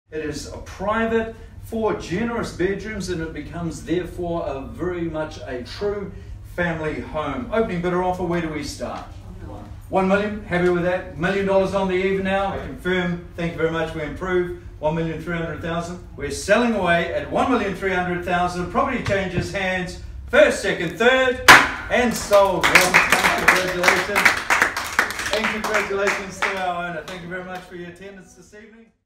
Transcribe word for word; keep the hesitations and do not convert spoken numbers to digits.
It is a private, four generous bedrooms, and it becomes therefore a very much a true family home. Opening bidder offer, where do we start? One million, happy with that? Million dollars on the eve now, I confirm, thank you very much, we improve. One million three hundred thousand. We're selling away at one million three hundred thousand. Property changes hands, first, second, third, and sold. Well, congratulations. And congratulations to our owner. Thank you very much for your attendance this evening.